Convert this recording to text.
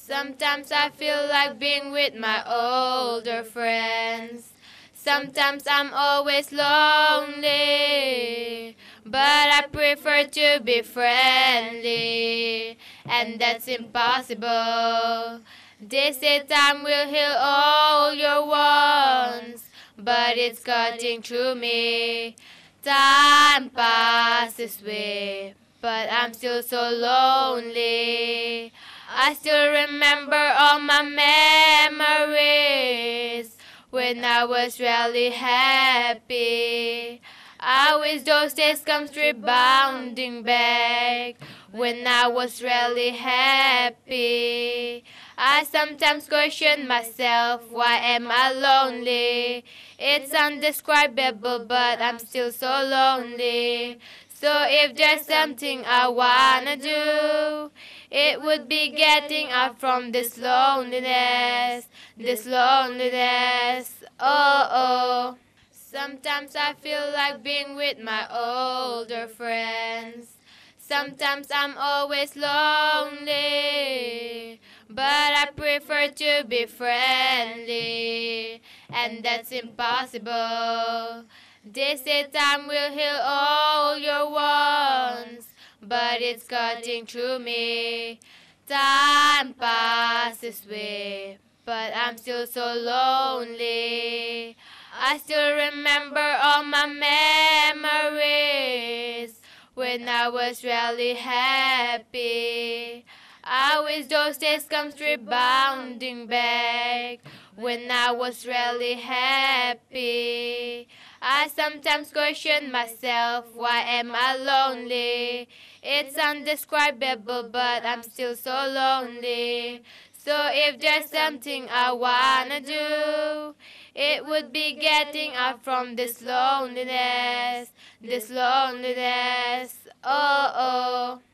Sometimes I feel like being with my older friends. Sometimes I'm always lonely, but I prefer to be friendly, and that's impossible. They say time will heal all your wounds, but it's cutting through me. Time passes away, but I'm still so lonely. I still remember all my memories when I was really happy. I wish those days come rebounding back when I was really happy. I sometimes question myself, why am I lonely? It's undescribable, but I'm still so lonely. So if there's something I wanna do, it would be getting out from this loneliness, oh oh. Sometimes I feel like being with my older friends. Sometimes I'm always lonely, but I prefer to be friendly, and that's impossible. They say time will heal all your wounds, but it's cutting through me. Time passes away, but I'm still so lonely. I still remember all my memories when I was really happy. I wish those days come rebounding back when I was really happy. I sometimes question myself, why am I lonely? It's undescribable, but I'm still so lonely. So if there's something I wanna do, it would be getting out from this loneliness, oh oh.